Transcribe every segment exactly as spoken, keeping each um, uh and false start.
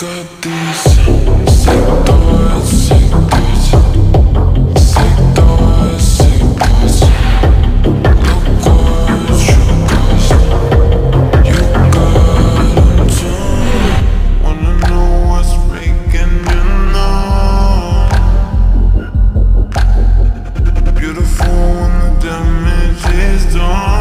got these sick thoughts, sick thoughts, sick thoughts, sick thoughts. Look what you caused. You got them too. Wanna know what's breaking you now. Beautiful when the damage is done.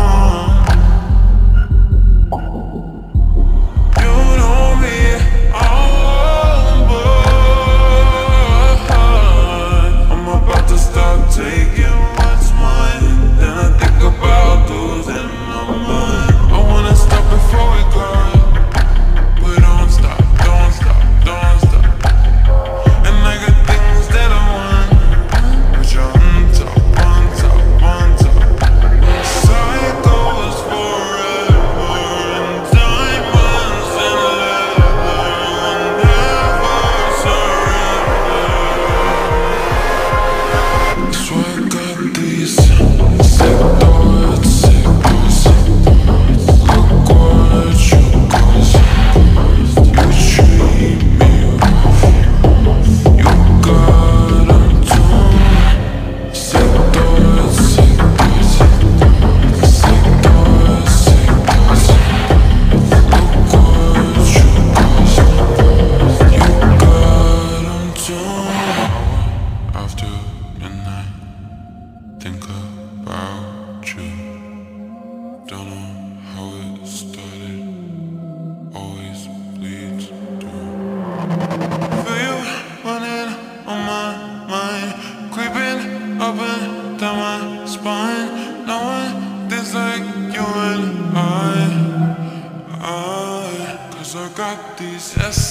Think about you. Don't know how it started. Always bleeds through. Feel you running on my mind, creeping up and down my spine. No one thinks like you and I, I. Cause I got these S